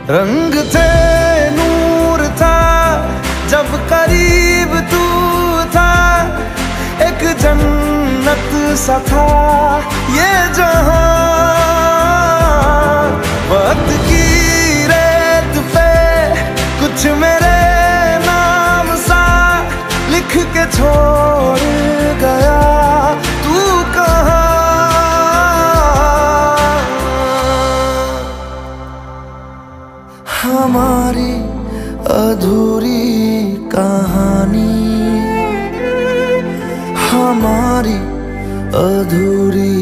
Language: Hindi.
रंग थे, नूर था, जब करीब तू था, एक जन्नत सा था ये जहां। वक्त की रेत पे कुछ मेरे नाम सा लिख के छोड़ गया, तू कहाँ? हमारी अधूरी कहानी, हमारी अधूरी